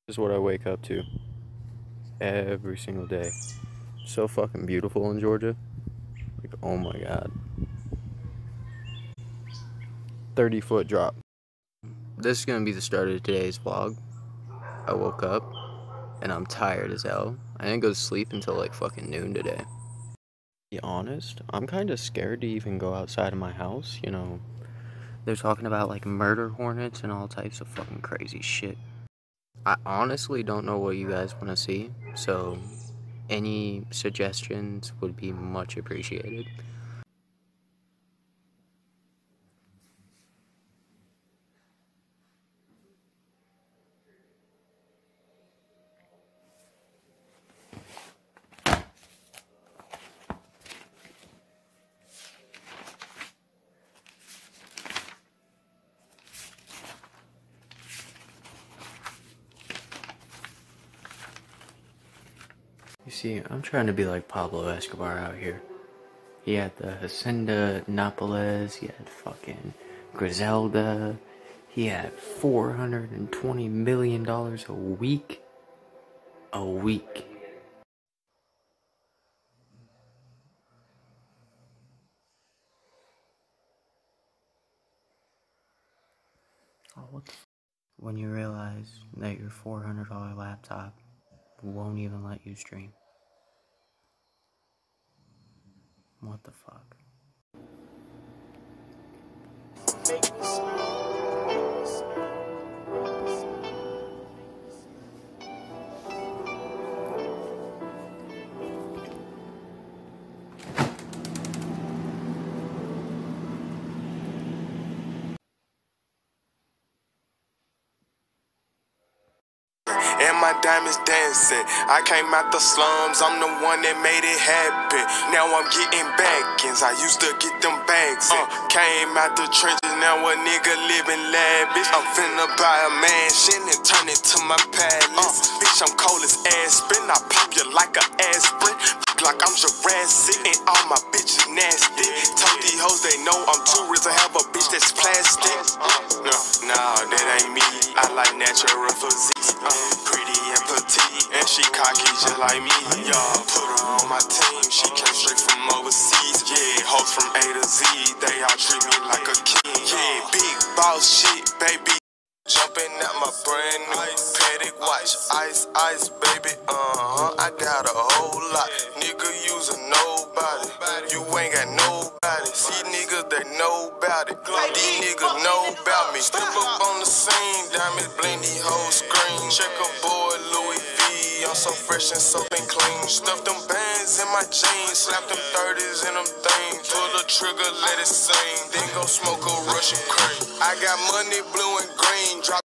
This is what I wake up to every single day. So fucking beautiful in Georgia. Like, oh my god. 30-foot drop. This is gonna be the start of today's vlog. I woke up and I'm tired as hell. I didn't go to sleep until like fucking noon today. To be honest, I'm kind of scared to even go outside of my house. You know, they're talking about like murder hornets and all types of fucking crazy shit. I honestly don't know what you guys want to see, so any suggestions would be much appreciated. You see, I'm trying to be like Pablo Escobar out here. He had the Hacienda Nápoles, he had fucking Griselda, he had $420 million a week. A week. Oh, what the f— when you realize that your $400 laptop won't even let you stream. What the fuck? And my diamonds dancing. I came out the slums, I'm the one that made it happen. Now I'm getting backings, I used to get them bags in. Came out the trenches, now a nigga living lavish. I'm finna buy a mansion and turn it to my palace. Bitch, I'm cold as Aspen, I pop you like a aspirin. Like I'm Jurassic and all my bitches nasty. Told these hoes they know I'm too rich to have a bitch that's plastic. Nah, that ain't me, I like natural physique. Pretty and petite, and she cocky just like me. Y'all put her on my team, she came straight from overseas. Yeah, hoes from A to Z, they all treat me like a king. Yeah, big boss shit, baby. Jumping at my brand new Patek watch, ice, baby. I got a whole lot. Nigga, you's a nobody. You ain't got nobody. See niggas, they know about it. These niggas know about me. Step up on the scene, diamond blend these whole screen. Check a boy, Louis V. I'm so fresh and so clean. Stuff them bands in my jeans, slap them 30s in them things. Pull the trigger, let it sing. Then go smoke a Russian cream. I got money, blue and green. Drop